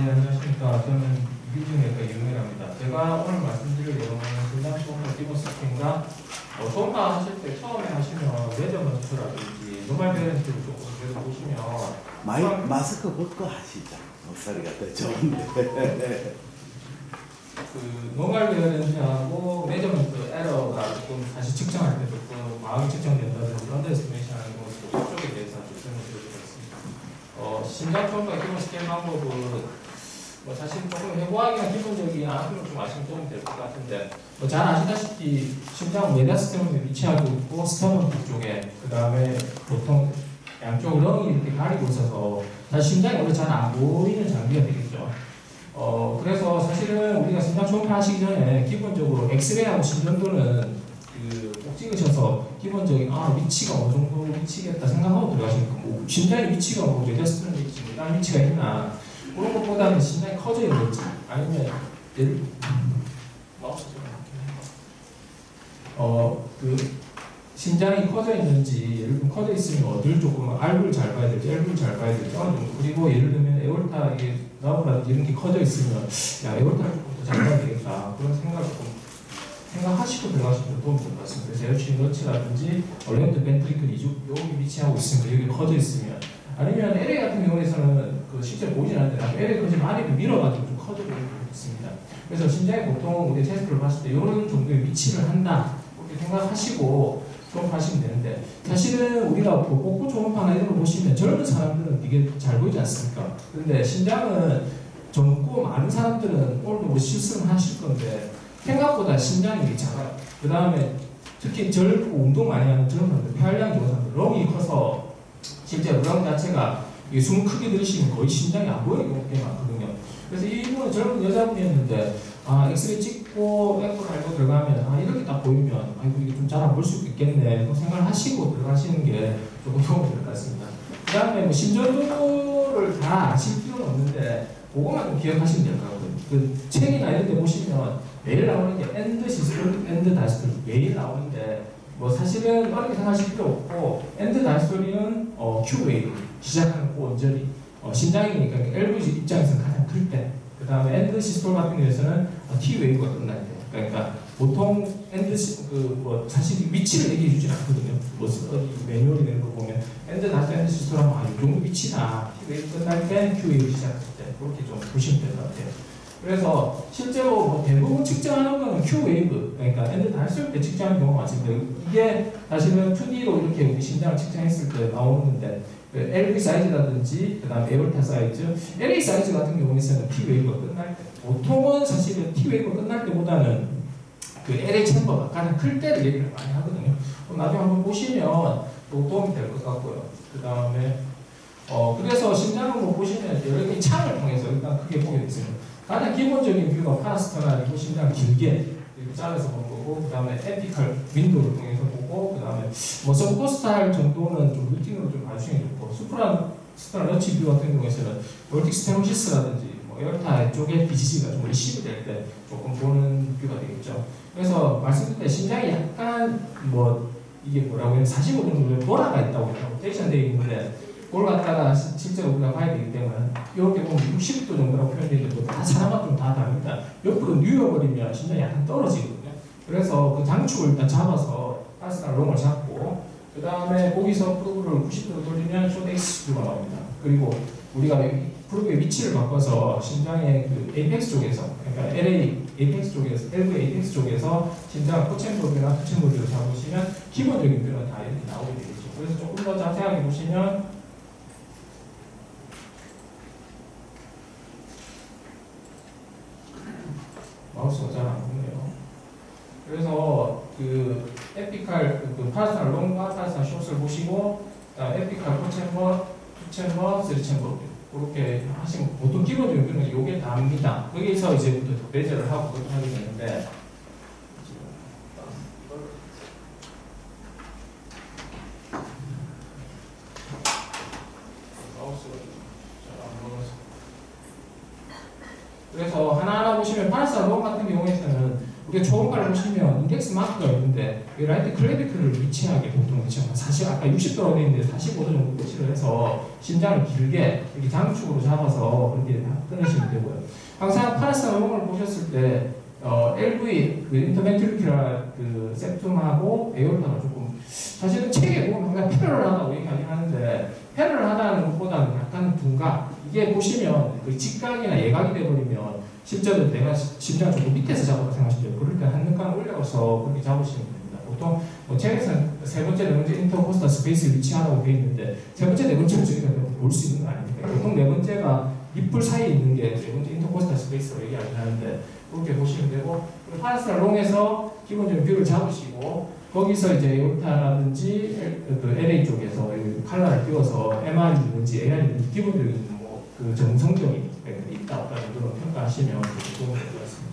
안녕하십니까. 저는 이규진외과 이용해랍니다. 제가 오늘 말씀드릴 내용은 분당 초음파 기본 세팅과 초음파 하실 때 처음에 하시면 매저먼트라든지 노멀 베런트를 조금 그래서 보시면 마스크 벗고 하시죠. 목소리가 더 좋은데. 그 노멀 베런트하고 매저먼트 에러가 조금 사실 측정할 때 조금 과하게 측정된다든지 언더에스티메이션 하는 것 이쪽에 대해서 좀 설명드리도록 하겠습니다. 심장 초음파 기본 스캔 방법은 사실 조금 해부하기가 기본적인 아픔을 좀 아시면 도움이 될 것 같은데 잘 아시다시피 심장은 메다스테몬에 위치하고 있고 스터넌 뒤쪽에 그 다음에 보통 양쪽 렁이 이렇게 가리고 있어서 사실 심장이 원래 잘 안 보이는 장비가 되겠죠. 그래서 사실은 우리가 심장 초음파 하시기 전에 기본적으로 엑스레이하고 심전도는 꼭 찍으셔서 기본적인 위치가 어느 정도 위치겠다 생각하고 들어가시면 뭐 심장의 위치가 뭐 메다스테몬에 있는 위치가 있나 그런 것보다는 심장이 커져 있는지 아니면 예를 심장이 커져 있는지 예를 들면 커져 있으면 어딜 조금 R부를 잘 봐야 될지 L부를 잘 봐야 될지 그리고 예를 들면 에올타 이게 나보라든지 이런 게 커져 있으면 야 에올타를 조금 더 잘 봐야 되겠다 그런 생각을 조금 생각하시고 들어가시면 도움이 될 것 같습니다. 그래서 에어추인 너치라든지 레프트 벤트리클 이쪽 여기 위치하고 있으면 여기 커져 있으면 아니면 LA 같은 경우에서는 실제 보이진 않는데 LA 그지 많이 밀어가지고 좀 커져 보이는 게 있습니다. 그래서 심장이 보통 우리 테스트를 봤을 때 이런 정도의 위치를 한다 그렇게 생각하시고 초음파하시면 되는데 사실은 우리가 복부 초음파나 이런 거 보시면 젊은 사람들은 이게 잘 보이지 않습니까? 그런데 심장은 젊고 많은 사람들은 오늘도 뭐 실수를 하실 건데 생각보다 심장이 작아요. 그 다음에 특히 젊고 운동 많이 하는 젊은 사람들 폐활량이 좋은 사람들 렁이 커서 실제로 렁 자체가 숨 크게 들이쉬면 거의 심장이 안 보이는 경우가 꽤 많거든요. 그래서 이분은 젊은 여자분이었는데 엑스레이 찍고 에코 달고 들어가면 이렇게 딱 보이면 이게 좀 잘 안 볼 수 있겠네 생각을 하시고 들어가시는 게 조금 도움이 될 것 같습니다. 그 다음에 뭐 심전도를 다 아실 필요는 없는데 그것만 좀 기억하시면 될 것 같거든요. 그 책이나 이런 데 보시면 매일 나오는 게 엔드 시스톨, 엔드 다이스톨 매일 나오는데 사실은 어렵게 생각하실 필요 없고 엔드 다이스톨은 Q 웨이브 시작하는 그 원절이 심장이니까 LV 입장에서는 가장 클 때 그 다음에 엔드 시스톨 같은 경우에서는 T 웨이브가 끝날 때 그러니까 보통 엔드 사실 위치를 얘기해 주진 않거든요. 매뉴얼이 되는 거 보면 엔드 다이스톨, 엔드 시스톨 하면 이 정도 위치나 T 웨이브 끝날 때 Q 웨이브 시작할 때 그렇게 좀 보시면 될 것 같아요. 그래서 실제로 대부분 측정하는 거는 Q 웨이브, 그러니까 엔드 다이스톨 때 측정하는 경우가 많습니다. 이게 사실은 2D로 이렇게 우리 심장을 측정했을 때 나오는 건데 LV 사이즈라든지 그다음에 에올타 사이즈, LA 사이즈 같은 경우에는 T 웨이브가 끝날 때 보통은 사실은 T 웨이브가 끝날 때보다는 그 LA 챔버가 가장 클 때를 얘기를 많이 하거든요. 나중에 한번 보시면 또 도움이 될 것 같고요. 그 다음에 그래서 심장을 보시면 여러 개 창을 통해서 일단 크게 보게 됐습니다. 가장 기본적인 뷰가 파라스터나리고 심장 길게 이렇게 잘라서 본 거고 그 다음에 에피칼 윈도우를 통해서 보고 그 다음에 서브코스탈 정도는 좀 루틴으로 좀 봐주시는 게 좋고 수프라 러치 뷰 같은 경우에는 볼틱 스테노시스라든지 에어타 쪽에 BCG가 좀 리시브 될 때 조금 보는 뷰가 되겠죠. 그래서 말씀드릴 때 심장이 약간 이게 뭐라고 해야 45도 정도 돌아가 있다고 로테이션 되어 있는데 그걸 갖다가 실제로 우리가 봐야 되기 때문에 이렇게 보면 60도 정도라고 표현되는데 다 사람마다 좀 다 다릅니다. 옆으로 누워버리면 심장이 약간 떨어지거든요. 그래서 그 장축을 일단 잡아서 파스나 롱을 잡고 그 다음에 거기서 프로브를 90도로 돌리면 쇼데이스가 나옵니다. 그리고 우리가 프로브의 위치를 바꿔서 심장의 그 에이펙스 쪽에서 그러니까 LA 에이펙스 쪽에서 LV 에이펙스 쪽에서 심장 코챔버뷰나 투챔버뷰를 잡으시면 기본적인 뷰는 다 이렇게 나오게 되겠죠. 그래서 조금 더 자세하게 보시면 마우스가 잘 안 보네요. 그래서 그 에피칼 파라스탈 롱과 파라스탈 숏을 보시고 에피칼 코챔버, 투챔버, 쓰리챔버 그렇게 하시면 보통 기본적인 뷰는 요게 다입니다. 거기서 이제부터 매저를 하고 그렇게 하게 되는데 마우스가 잘 안 보여서 그래서 하나하나 보시면 파라스탈 롱 같은 경우에는 우리가 초음파를 보시면 인덱스 마크가 있는데 이 라이트 클래비클을 위치하게 보통 위치합니다. 사실 아까 60도라고 되어 있는데 45도 정도 위치를 해서 심장을 길게 이렇게 장축으로 잡아서 그렇게 끊으시면 되고요. 항상 파라스나 용을 보셨을 때 LV 그 인터벤트리큘라 그 septum하고 에올타가 조금 사실은 책에 보면 항상 패러럴하다고 얘기하긴 하는데 패러럴하다는 것보다는 약간 둔각 이게 보시면 그 직각이나 예각이 돼버리면 실제로 내가 심장 조금 밑에서 잡아서 생각하시면 돼요. 그럴 때 한눈간 올려서 그렇게 잡으시면 됩니다. 보통 책에서는 세 번째, 네 번째 인터코스탈 스페이스 위치하라고 되어 있는데 세 번째, 네 번째를 저희가 볼 수 있는 거 아닙니까? 보통 네 번째가 립풀 사이에 있는 게 네 번째 인터코스탈 스페이스로 얘기하긴 하는데 그렇게 보시면 되고 파라스나 롱에서 기본적인 뷰를 잡으시고 거기서 이제 에올타라든지 그 LA 쪽에서 칼라를 띄워서 MR이 있는지 AR이 있는지 기본적인 그 정성적인 있다 없다는 그런 평가하시면 도움이 될 것 같습니다.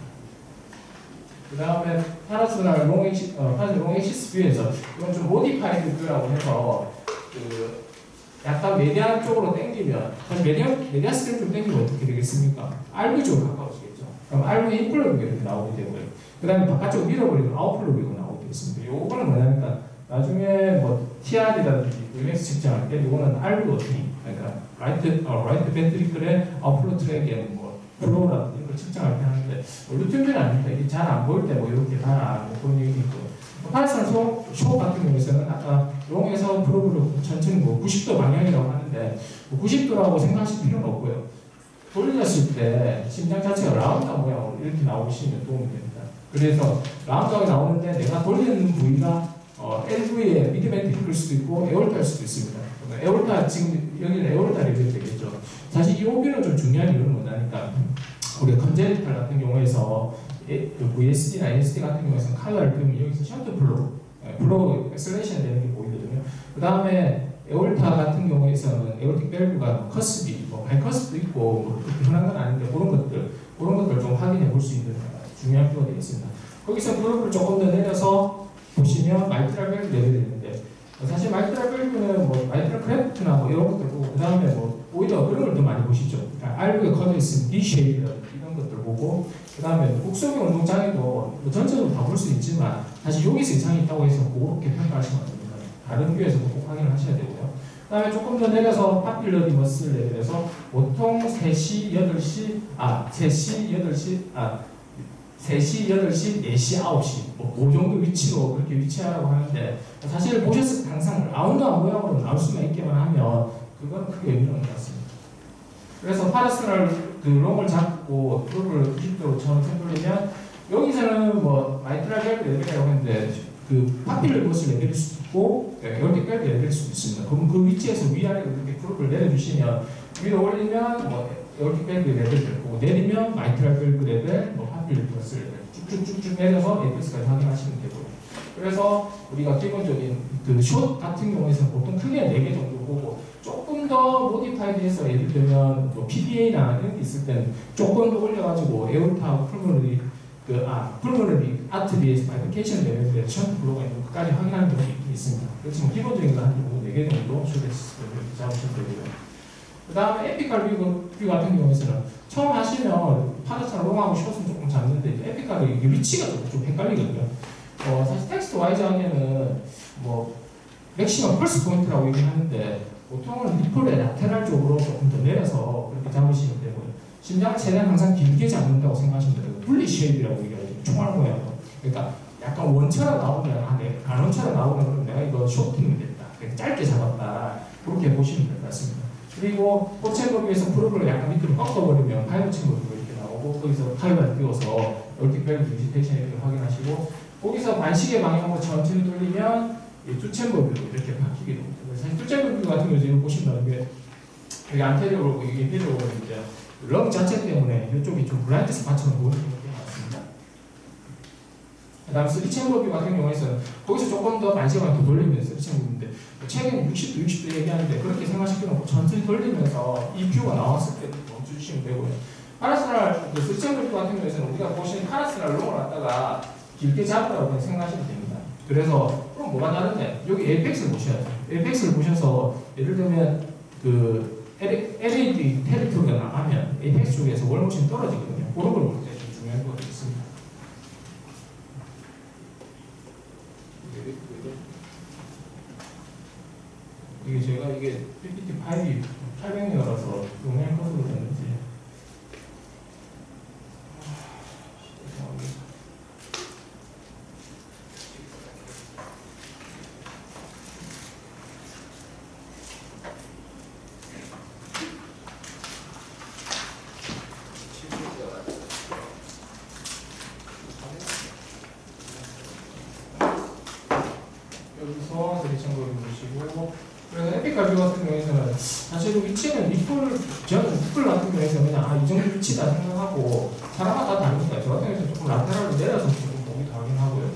그 다음에 파라스나 롱엑시스 뷰에서 이건 좀 모디파이드 뷰라고 해서 그 약간 메디안 쪽으로 당기면 사실 메디안 스크립 좀 당기면 어떻게 되겠습니까? RV 쪽으로 가까워지겠죠. 그럼 RV 인플러 뷰가 이렇게 나오게 되고요. 그 다음에 바깥쪽으로 밀어버리면 아웃플러 뷰가 나오게 되겠습니다. 요거는 뭐냐니까 나중에 뭐 TR이라든지 UX 측정할 때 요거는 RV 어떻게 그러니까 라이트 벤트리클의 아웃플로 트랙에 뭐 플로우라든지 이걸 측정할 때 하는데 루틴뷰는 아닙니다. 이게 잘 안 보일 때 뭐 이렇게 봐라 뭐 그런 얘기 있고 파라스나 쇼 같은 경우에는 아까 롱에서 프로브를 천천히 뭐 90도 방향이라고 하는데 뭐 90도라고 생각하실 필요는 없고요. 돌렸을 때 심장 자체가 라운드 모양으로 이렇게 나오시면 도움이 됩니다. 그래서 라운드하게 나오는데 내가 돌리는 부위가 LV의 미드벤트리클일 수도 있고 에올타일 수도 있습니다. 에올타 지금 여기는 에올타 레벨이 되겠죠. 사실 이 오비는 좀 중요한 이유는 뭐냐니까 우리가 컨제니탈 같은 경우에서 그 VSD나 ASD 같은 경우에서는 칼라를 끄면 여기서 셔터 플로우 엑셀레이션 되는 게 보이거든요. 그 다음에 에올타 같은 경우에서는 에올틱 밸브가 커스비, 뭐 바이커스도 있고 뭐 그렇게 흔한 건 아닌데 그런 것들 좀 확인해 볼 수 있는 중요한 표가 되겠습니다. 거기서 그룹을 조금 더 내려서 보시면 마이트랄 밸브 레벨이 있는데 사실 마이트랄 밸브는 뭐 마이트랄 크래프트나 뭐 이런 것들 보고 그 다음에 뭐 오히려 그런 걸 더 많이 보시죠. 그러니까 알브가 커져 있으면 D-쉐입이라든지 이런 것들 보고 그 다음에 국소경 운동장애도 뭐 전체적으로 다 볼 수 있지만 사실 여기서 이상이 있다고 해서 그렇게 평가하시면 안 됩니다. 다른 뷰에서도 꼭 확인을 하셔야 되고요. 그 다음에 조금 더 내려서 파필러리 머슬 레벨에서 보통 3시, 8시, 4시, 9시, 뭐, 그 정도 위치로 그렇게 위치하라고 하는데, 사실 보셨을 때 항상 라운드한 모양으로 나올 수만 있게만 하면, 그건 크게 의미는 없는 것 같습니다. 그래서 파라스널 그 롱을 잡고, 그룹을 90도로 천천히 돌리면, 여기서는 뭐, 마이트랄 밸브 레벨이라고 했는데, 그 파필러 버스 레벨일 수도 있고, 이렇게 밸브 레벨일 수도 있습니다. 그럼 그 위치에서 위아래로 이렇게 그룹을 내려주시면, 위로 올리면, 뭐, 이렇게 밸브 레벨 될 거고, 내리면 마이트랄 밸브 레벨, 뭐, 파필러 버스 레벨. 쭉쭉쭉 내려서 에이펙스까지 확인하시면 되고요. 그래서 우리가 기본적인 그 숏 같은 경우에는 보통 크게 4개 정도 보고 조금 더 모디파이드해서 예를 들면 뭐 PDA나 이런 게 있을 때는 조금 더 올려가지고 에올타 풀모너리 풀모너리 아트리에서 바이피케이션 레벨에 션트 블로가 있는 것까지 확인하는 경우가 있긴 있습니다. 그렇지만 기본적인 거 한 4개 정도 숏에서 잡으시면 되고요. 그 다음에 에피칼 뷰 같은 경우에는 처음 하시면 파라스나 롱하고 숏은 조금 잡는데 에피칼이 위치가 좀 헷갈리거든요. 사실 텍스트 와이즈하게는 뭐 맥시멈 펄스 포인트라고 얘기하는데 보통은 리플의 라테랄 쪽으로 조금 더 내려서 그렇게 잡으시면 되고요. 심장을 최대한 항상 길게 잡는다고 생각하시면 돼요. 분리 쉐입이라고 얘기하죠. 총알 모양으로. 그러니까 약간 원처럼 나오면 간원처럼 나오면 내가 이거 쇼팅이 됐다. 짧게 잡았다. 그렇게 보시면 될 것 같습니다. 그리고 포체버 위에서 프로브를 약간 밑으로 꺾어버리면 파이브 챔버로 이렇게 나오고 거기서 칼바를 띄워서 이렇게 밸브 디지테이션 이렇게 확인하시고 거기서 반시계 방향으로 천천히 돌리면 두 챔버로 이렇게 바뀌게 됩니다. 사실 두 챔버 같은 경우 지금 보시면 여기 안테리어로 여기 인테리어로 이제 럼 자체 때문에 이쪽이 좀 블라인드 스팟처럼 보이는 경우가 많습니다. 그 다음 3챔버 뷰 같은 경우에는 거기서 조금 더 반시간 더 돌리면 3챔버인데 최근 60도 얘기하는데 그렇게 생각하실 필요는 없고 천천히 돌리면서 이 뷰가 나왔을 때 멈춰주시면 되고요. 파라스날 그 3챔버 뷰 같은 경우에는 우리가 보신 파라스날 롱을 갖다가 길게 잡으라고 생각하시면 됩니다. 그래서 그럼 뭐가 다른데 여기 에이펙스를 보셔야죠. 에이펙스를 보셔서 예를 들면 그 LED 테리토리가 나가면 에이펙스 쪽에서 월모션이 떨어지거든요. 그런 걸 볼 때 좀 중요한 거 같습니다. 이게 PPT5이 800여라서 용량이 커서 그랬는지. 여기서 대리천국을 보시고, 그래서 에픽가뷰 같은 경우에는 사실 위치는 저는 리플 같은 경우에는 그냥 이 정도 위치다 생각하고 사람마다 다르니까 저 같은 경우에는 조금 라테랄로 내려서 조금 보기도 하긴 하고요.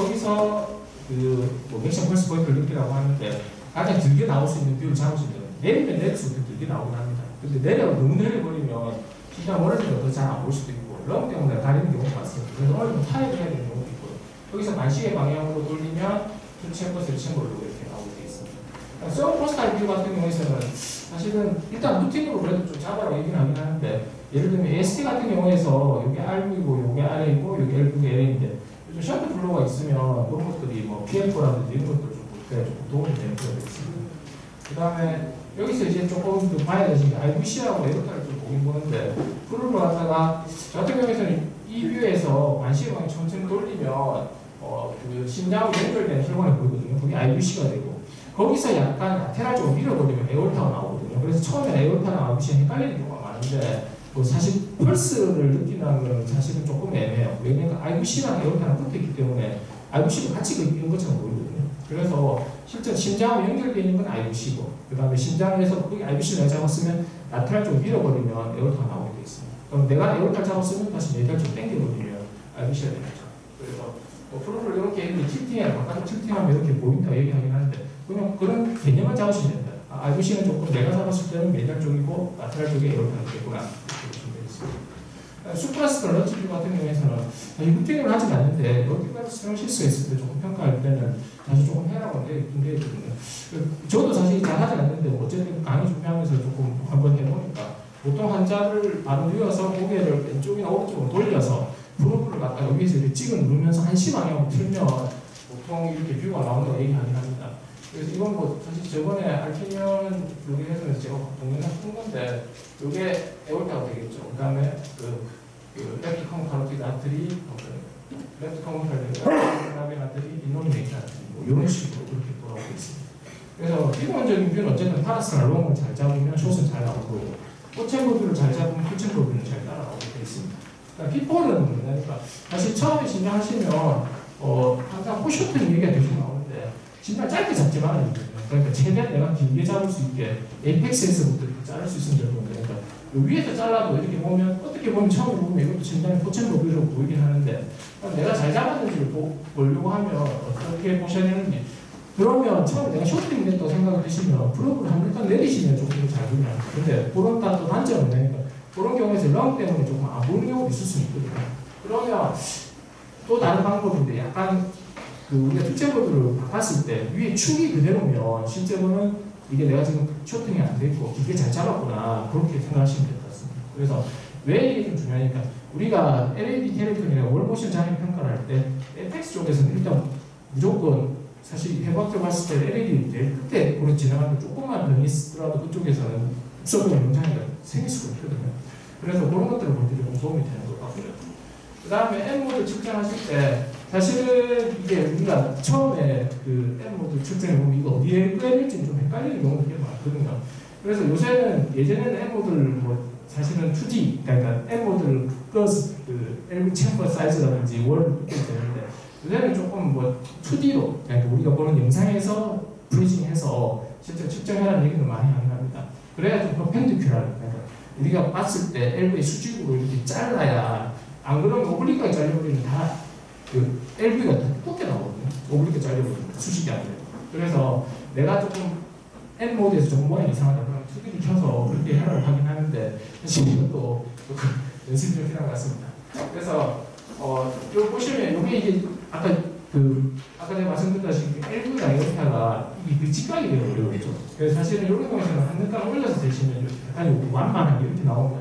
거기서 뭐 액션 펄스 포인트를 느끼라고 하는데 가장 길게 나올 수 있는 뷰를 잡으시면 내리면 내릴수록 길게 나오긴 합니다. 근데 너무 내려버리면 진짜 멀어지면 더 잘 안 볼 수도 있고 럼 때문에 가리는 경우가 많습니다. 그래서 어느 정도 타협을 해야 되는 경우도 있고요. 여기서 만시계 방향으로 돌리면 챔버스 챔버로 이렇게 나오게 되어 있습니다. 서브 포스탈 뷰 같은 경우에는 사실은 일단 루틴으로 그래도 좀 잡아라 얘기는 하긴 하는데, 예를 들면 AST 같은 경우에서 여기 R이고 여기 R이고 여기 L2가 L인데 요즘 셔틀 블로가 있으면 이런 것들이 뭐 PL4라든지 이런 것들 좀 볼때 좀 도움이 되는 경우가 있습니다. 그 다음에 여기서 이제 조금 더 봐야 되는 게 IVC하고 에어타를 좀 보긴 보는데, 프로를 갖다가 저 같은 경우에는 이 뷰에서 만시계방이 천천히 돌리면 그 심장하고 연결되는 혈관이 보이거든요. 그게 IVC가 되고, 거기서 약간 라테랄 쪽으로 밀어버리면 에올타가 나오거든요. 그래서 처음에 에올타랑 IVC가 헷갈리는 경우가 많은데, 사실 펄스를 느낀다는 건 사실은 조금 애매해요. 왜냐면 IVC랑 에올타랑 붙어있기 때문에 IVC도 같이 있는 것처럼 보이거든요. 그래서 실제 심장하고 연결되어 있는 건 IVC고, 그 다음에 심장에서 거기 IVC를 내가 잡았으면 라테랄 쪽으로 밀어버리면 에올타가 나오게 되어 있습니다. 그럼 내가 에올타를 잡았으면 다시 메달 쪽 당겨버리면 IVC가 되겠죠. 그래서 프로를 이렇게 틸팅해, 바깥으로 틸팅하면 이렇게 보인다 얘기하긴 하는데, 그냥 그런 개념만 잡으시면 됩니다. IVC는 조금 내가 잡았을 때는 메달 쪽이고 라테랄 쪽에 에올타가 되겠구나 이렇게 보시면 되겠습니다. 수프라스터 런치뷰 같은 경우에는 루틴을 하진 않는데 어디까지 수령 실수했을 때 조금 평가할 때는 사실 조금 해라고 되거든요. 저도 사실 잘 하진 않는데 어쨌든 강의 준비하면서 조금 한번 해보니까 보통 환자를 바로 누워서 고개를 왼쪽이나 오른쪽으로 돌려서 프로브를 갖다가 위에서 이렇게 찍어 누르면서 한시 방향으로 틀면 보통 이렇게 뷰가 나온다고 얘기하긴 합니다. 그래서 이건 뭐 사실 저번에 알피니언 여기에서 제가 동영상 푼 건데 이게 에올타가 되겠죠. 그 다음에 레프트 카운타로티드 아트리, 레프트 카운타로티드 아트리, 이노미네이트 아트리 뭐 이런 식으로 이렇게 돌아오고 있습니다. 그래서 기본적인 뷰는 어쨌든 파라스나 롱을 잘 잡으면 숏은 잘 나오고, 포챔버뷰를 잘 잡으면 풀챔버뷰는 잘 따라오게 되어 있습니다. 그러니까 P4는 뭐냐니까 사실 처음에 진행하시면 항상 포셔튼 얘기가 계속 나오는데 진짜 짧게 잡지 말아야 됩니다. 그러니까 최대한 내가 길게 잡을 수 있게 에이펙스에서부터 이렇게 자를 수 있으면 되는 건데, 그러니까 위에서 잘라도 이렇게 보면 어떻게 보면 처음에 보면 이것도 진단이 포챔버뷰로 보이긴 하는데, 내가 잘 잡았는지를 보려고 하면 어떻게 보셔야 되는지, 그러면 처음에 내가 쇼트링 됐다고 생각을 드시면 프로브를 한번 일단 내리시면 조금 잘 보이면 합니다. 근데 그런 또 단점은 되니까 그런 경우에서 렁 때문에 조금 안 보이는 경우도 있을 수 있거든요. 그러면 또 다른 방법인데, 약간 우리가 투체보드를 바꿨을 때 위에 축이 그대로면 실제로는 이게 내가 지금 쇼팅이 안 돼 있고 길게 잘 잡았구나 그렇게 생각하시면 될 것 같습니다. 그래서 왜 이게 좀 중요하니까, 우리가 LED 테레비전이나 월모션 장애 평가를 할 때 FX 쪽에서는 일단 무조건 사실 해박적 봤을 때 LED 제일 끝에 그런 지나가는 조금만 변이 있더라도 그쪽에서는 흡수된 영향이 생길 수가 있거든요. 그래서 그런 것들을 볼 때 좀 도움이 되는 것 같고요. 그 다음에 N모드 측정하실 때 사실은 이게 우리가 처음에 그 N모드 측정해보면 이거 어디에 끄야될지 좀 헷갈리는 경우가 되게 많거든요. 그래서 요새는 예전에는 N모드를 뭐 사실은 2D, 그러니까 N모드를 끄어서 그 LV 챔버 사이즈라든지 월을 끄게 되는데, 요새는 조금 뭐 2D로, 그러니까 우리가 보는 영상에서 프리징해서 실제 측정해라는 얘기를 많이 하긴 합니다. 그래야 좀 퍼펜디큘러를, 그러니까 우리가 봤을 때 LV의 수직으로 이렇게 잘라야, 안 그러면 오블리크가 잘려버리면 다 그 LV가 더 두껍게 나오거든요. 오블리크 잘려버리면 수직이 안 돼요. 그래서 내가 조금 N 모드에서 조금 모양이 이상하다 그러면 2D를 켜서 그렇게 해라고 하긴 하는데, 사실 이것도 연습이 좀 필요한 것 같습니다. 그래서 요 보시면 이게 이제 아까 제가 말씀드렸다시피 LV랑 에어타가 이게 그 직각이 되는 거죠. 그래서 사실은 이런 경우에는 한 칸 올려서 되시면 약간 완만하게 이렇게 나오면,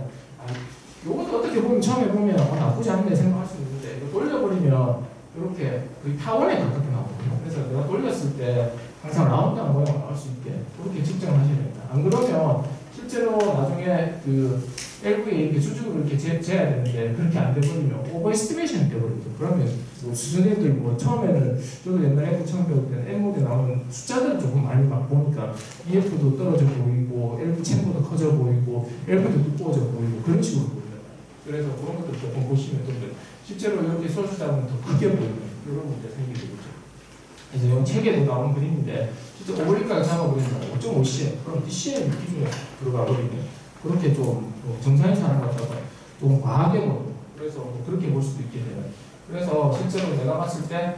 이것도 어떻게 보면 처음에 보면 나쁘지 않네 생각할 수 있는데, 이거 돌려버리면 이렇게 거의 타원에 가깝게 나오거든요. 그래서 내가 돌렸을 때 항상 라운드한 모양으로 나올 수 있게 그렇게 측정을 하셔야 됩니다. 안 그러면 실제로 나중에 그 LV에 이렇게 수직으로 이렇게 재야 되는데 그렇게 안 돼버리면 오버에스티메이션이 돼버리죠. 그러면 뭐 수준애들 뭐 처음에는 저도 옛날에 F 처음 배울 때는 M모드에 나오는 숫자들을 조금 많이 막 보니까 EF도 떨어져 보이고 LV 챔버도 커져 보이고 LV도 두꺼워져 보이고 그런 식으로 보입니다. 그래서 그런 것들 조금 보시면 좀 실제로 이렇게 소수 잡으면 더 크게 보이는 그런 문제 생기게 되죠. 그래서 이건 책에도 나온 그림인데 진짜 오버립각을 잡아버리면 5.5cm 그럼 DCM 기준에 들어가 버리면 그렇게 좀 정상인 사람 같다가 좀 과하게 보고 그래서 그렇게 볼 수도 있게 돼요. 그래서 실제로 내가 봤을 때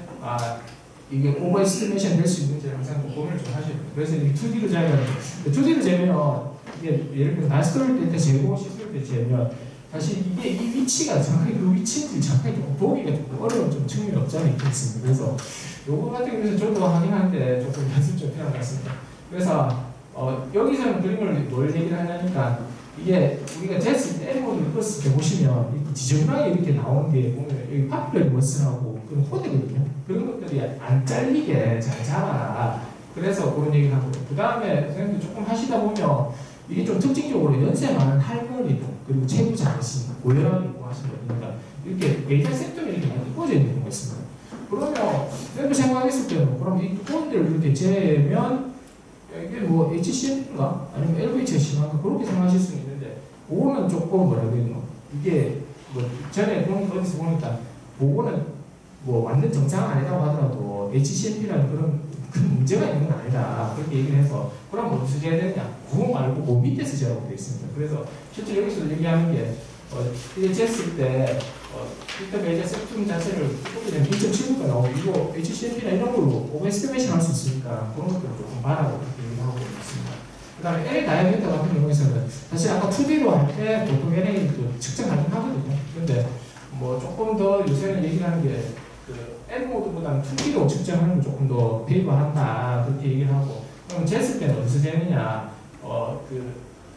이게 오버에스티메이션 될 수 있는지 항상 고민을 좀 하셔야 돼요. 그래서 이게 2D로 재면 2D로 재면 이게 예를 들어 나스토를 때 재고 시술 때 재면 사실 이게 이 위치가 정확하게 그 위치인지 정확하게 좀 보기가 좀 어려운 좀 측면이 없지 않아 있겠습니다. 그래서 요거 같은 경우에는 저도 하긴 하는데 조금 연습 좀 필요한 것 같습니다. 그래서 여기서는 그림을 뭘 얘기를 하냐니까 이게 우리가 쟀을 때 M모드를 껐을 때 보시면 이렇게 지저분하게 이렇게 나오는 게 보면 여기 파퓰러 머슬하고 그런 호대거든요. 그런 것들이 안 잘리게 잘 잡아라. 그래서 그런 얘기를 하고 그 다음에 선생님도 조금 하시다 보면 이게 좀 특징적으로 연세 많은 할머니들 그리고 체구 작으신 고혈압이고 하시는 분이니까 이렇게 메이저 셉텀이 이렇게 많이 꽂아 있는 경우가 있습니다. 그러면 선생님 생각했을 때는 그럼 이 두꺼운 데를 이렇게 재면 이게 뭐 HCM인가 아니면 LVH가 심한가 그렇게 생각하실 수는 있는데 그거는 조금 뭐라고 해야 되나 이게 뭐 전에 어디서 보니까 그거는 뭐 완전 정상 아니라고 하더라도 HCMP라는 그런 큰 문제가 있는 건 아니다 그렇게 얘기를 해서 그럼 어디서 재야 되냐 그거 말고 그 밑에서 재라고 되어 있습니다. 그래서 실제 여기서 얘기하는 게 이게 쟀을 때 일단 메이저 셉툼 자체를 보게 되면 2.7가 나오고 이거 HCMP나 이런 걸로 오버에스티메이션 할 수 있으니까 그런 것들을 조금 봐라고 그렇게 얘기하고 있습니다. 그 다음에 LA 다이아미터 같은 경우에는 사실 아까 2D로 할 때 보통 LA도 측정하긴 하거든요. 근데 뭐 조금 더 요새는 얘기를 하는 게 그 N 모드보다는 2D로 측정하는 걸 조금 더 페이버한다 그렇게 얘기를 하고 그럼 쟀을 때는 어디서 재느냐 그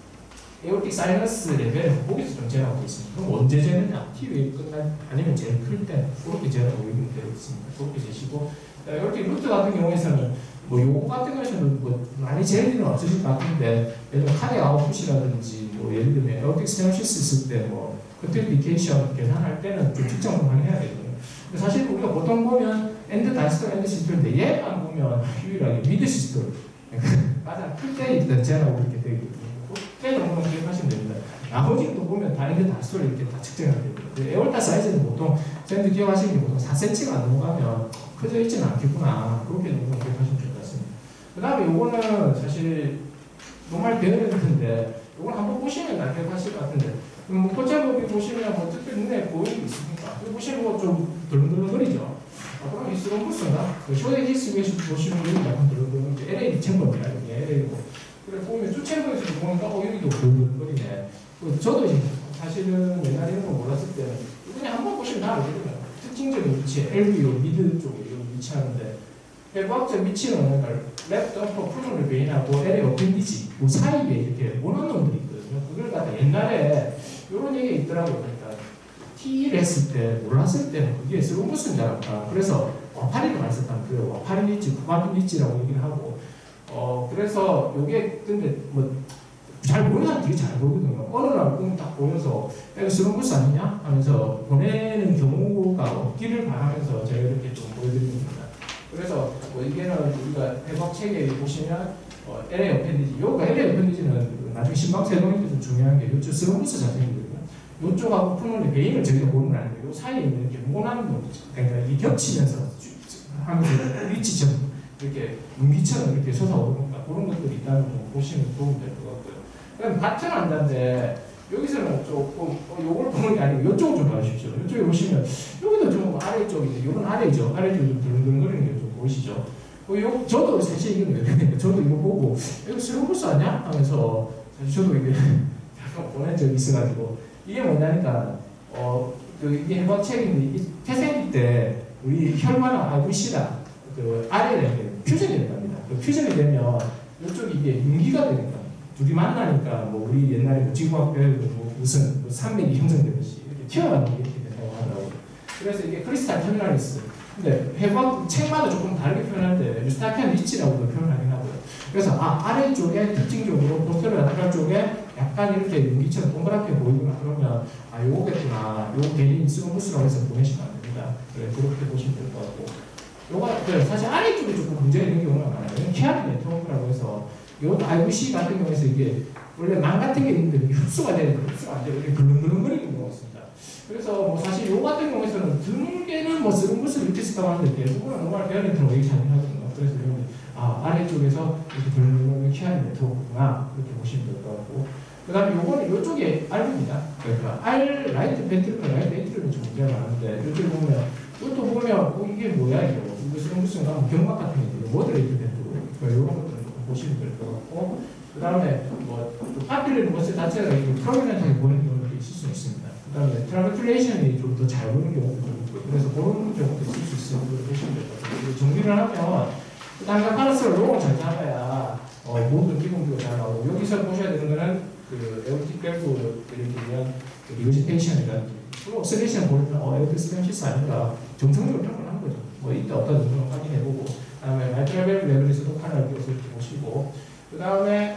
에어틱 사이너스 레벨은 거기서 좀 재라고 되어 있습니다. 그럼 언제 재느냐? T웨이브 끝날 아니면 제일 클 때 그렇게 재라고 되어 있습니다. 그렇게 재시고 에어틱 루트 같은 경우에서는 뭐 요거 같은 경우에는 뭐 많이 잴 일은 없으실 것 같은데 예를 들면 카드 아웃풋이라든지 뭐 예를 들면 에어틱 스테노시스 있을 때 뭐 컨트리피케이션 계산할 때는 좀 측정 좀 해야 되거든요. 사실 우리가 보통 보면 엔드 다시톨 엔드 시스톨인데 얘만 보면 유일하게 미드 시스톨 가장 클 때 일단 재라고 이렇게 되어 있거든요. 그때 정도는 기억하시면 됩니다. 나머지는 또 보면 다 엔드 다시톨 이렇게 다 측정을 해야 됩니다. 에어타 사이즈는 보통 샌드 기억하시는 게 보통 4cm가 안 넘어가면 커져 있지는 않겠구나 그렇게 정도 기억하시면 될 것 같습니다. 그 다음에 요거는 사실 정말 배워야 되는데 요건 한번 보시면 다 기억하실 것 같은데 뭐 포차법이 보시면 뭐 특별히 눈에 보이는 게 있습니까? 이거 보시면 좀 덜렁덜렁거리죠? 그럼 이 스롱부스인가? 그 쇼데 히스에서 보시면 여기 약간 덜렁덜렁거리죠? LA 챔버입니다. 이게 LA고. 그래 보면 쭈챔버에서도 보니까 여기도 덜렁덜렁거리네. 저도 이제 사실은 옛날에 이런 거 몰랐을 때는 그냥 한번 보시면 다 알거든요. 특징적인 위치, LVO 미드 쪽에 여기 위치하는데 해부학적 위치는 그러니까 랩트 어퍼 프로를 베인하고 LA 어펜디지 그 사이에 이렇게 모노놈들이 있거든요. 그걸 갖다 옛날에 이런 얘기가 있더라고요. 그러니까 T를 했을 때 몰랐을 때는 그게 스롱부스인 줄 알았다. 그래서 와파리를 많이 썼다는 그래요. 와파리 니치, 쿠바비 니치라고 얘기를 하고 그래서 요게 근데 뭐 잘 보이는 사람 되게 잘 보거든요. 어느 날 보면 딱 보여서 이거 스롱부스 아니냐? 하면서 보내는 경우가 없기를 바라면서 제가 이렇게 좀 보여드립니다. 그래서 뭐 이게는 우리가 해석 책에 보시면 LA 어펜디지, 요가 LA 어펜디지는 나중에 신방 세동일 때 좀 중요한 게 요쪽 스롱부스 자체거든요. 요쪽하고 푸는데 베인을 저희가 보는 거 아니고 요 사이에 있는 이렇게 모나는 거 그러니까 이 겹치면서 하면서 위치처럼 이렇게 문기처럼 이렇게 솟아오르니까 그런 것들이 있다는 거 보시면 도움이 될 것 같고요. 그럼 같은 환자인데 여기서는 조금 요걸 보는 게 아니고 이쪽을 좀 봐주십시오. 이쪽에 보시면 여기도 좀 아래쪽인데 이건 아래죠. 아래쪽이 좀 덜렁덜렁거리는 게 좀 보이시죠? 저도 사실 이건 왜 그러니까 저도 이거 보고 이거 스롱부스 아니야? 하면서 사실 저도 이게 약간 보낸 적이 있어가지고 이게 뭐냐니까 이게 해방 책인데 이 태생기 때 우리 혈관과 RBC랑 그 아래에 퓨전이 된답니다. 그 퓨전이 되면 이쪽이 이게 윤기가 되니까 둘이 만나니까 뭐 우리 옛날에 뭐 지구학 배우고 뭐 무슨 산맥이 형성되듯이 이렇게 튀어나오는 게 이렇게 된다고 하더라고요. 그래서 이게 크리스탈 터미널리스 근데 해방 책마다 조금 다르게 표현하는데 유스타피안 리치라고도 표현하긴 하고요. 그래서 아래쪽에 특징적으로 포스터를 나타날 쪽에 약간 이렇게 용기처럼 동그랗게 보이거나 그러면 요거겠구나, 요거 괜히 스무스라고 해서 보내시면 안 됩니다. 그래, 그렇게 보시면 될 것 같고, 요거 사실 아래쪽에 조금 문제가 있는 경우가 많아요. 이건 키아드 네트워크라고 해서 요 IVC 같은 경우에서 이게 원래 망 같은 게 있는데 이게 흡수가 되는데 흡수가 안 되고 이렇게 블릉블릉거리는 경우가 있습니다. 그래서 뭐 사실 요 같은 경우에서는 드물게는 뭐 스무스를 이렇게 쓰다고 하는데 대부분은 노멀 베어링처럼 얘기 잘 하거든요. 그래서 여러분 아래쪽에서 이렇게 블릉블릉 키아드 네트워크구나 그렇게 보시면 될 것 같고, 그 다음에 요거는 요쪽에 R입니다. 그러니까 R 라이트 벤트리클 라이트 벤트리클은 좀 문제가 많은데 이렇게 보면 이것도 보면 이게 뭐야 이거 무슨 경막 같은 게 있고 모델레이트 벤트로 그러니까 이런 것들은 좀 보시면 될 것 같고, 그 다음에 뭐 파필리는 것을 자체가 이렇게 프로미넌트하게 보이는 경우도 있을 수 있습니다. 그 다음에 트라베큘레이션이 좀 더 잘 보이는 경우도 좀 있고 그래서 그런 경우도 있을 수 있으면 그걸 보시면 될 것 같아요. 정리를 하면 일단 파라스를 롱을 잘 잡아야 모든 기본기가 잘 나오고, 여기서 보셔야 되는 거는 그 에어틱 밸브 이렇게 위한 리오시테이션이라든지 옥시데이션 보면 에어틱 스펜시스 아닌가 정성적으로 평가하는 거죠. 뭐 있다 없다 정도는 확인해보고, 그 다음에 마이트럴 밸브 레벨에서도 카메라 끼워서 이렇게 보시고, 그 다음에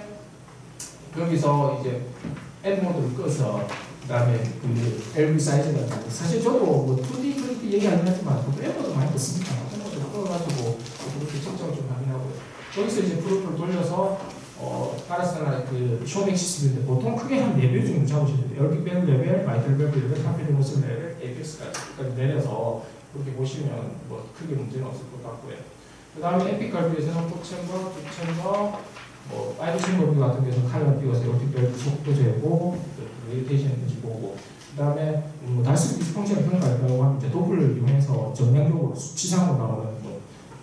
여기서 이제 N 모드를 꺼서 그 다음에 그 LV 사이즈가 사실 저도 뭐 2D, 3D 얘기하긴 하지만 앱도 많이 떴습니다. 앱도 꺼가지고 그렇게 측정을 좀 확인하고요. 여기서 이제 프로프를 돌려서 파라스나 그 쇼맥시스인데 보통 크게 한 4배 정도 잡으셔야 돼요. 에어틱 밸브 레벨, 마이트럴 밸브 레벨, 카페린 모습 레벨, 에이펙스까지 내려서 그렇게 보시면 뭐 크게 문제는 없을 것 같고요. 그 다음에 에픽컬비에서는 포챔버, 뒷챔버, 뭐 파이브 챔버 같은 데서 칼라 띄워서 에어틱 밸브 속도 재고, 레이테이션인지 보고, 그 다음에 달스 디스펑션을 평가하려고 하면 이제 도플을 이용해서 정량적으로 수치상으로 나오는 뭐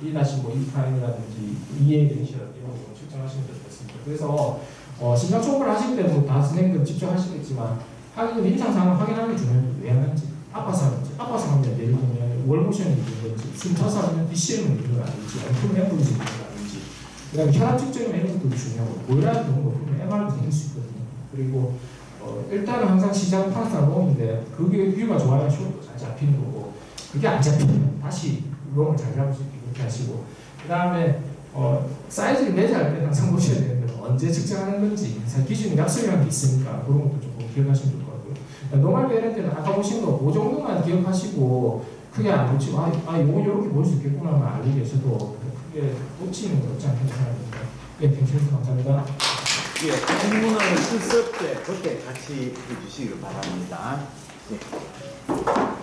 1-2'이라든지 2의 레이션 이런 거 측정하시면 될 것 같습니다. 그래서 심장 초음파를 하실 때도 다 선생님들 직접 하시겠지만 임상 상황을 확인하는 게 중요해요. 왜 하는지, 아파서 하면 예를 들면 월모션이 있는 건지, 숨 차서 하면 DCM이 있는 건 아닌지, 아니면 앰플이 있는 건 아닌지, 그 다음에 혈압 측정이나 이런 것도 중요하고, 고혈압 경우가 보면 MR도 생길 수 있거든요. 그리고 일단은 항상 시작 파스나 롱인데 그게 뷰가 좋아야 쇼도 잘 잡히는 거고, 그게 안 잡히면 다시 롱을 잘 잡을 수 있게 그렇게 하시고, 그 다음에 사이즈를 매제할 때 항상 보셔야 되는데 언제 측정하는 건지 기준이 약속이라는 게 있으니까 그런 것도 조금 기억하시면 좋을 것 같고요. 노멀 베어링 아까 보신 거 그 정도만 기억하시고 크게 안 놓치고 요거 이렇게 볼 수 있겠구나만 알고 계셔도 크게 놓치는 거 없지 않게 생각합니다. 네, 괜찮습니다. 감사합니다. 예, 질문을 쓸 때 그때 같이 해주시길 바랍니다. 예.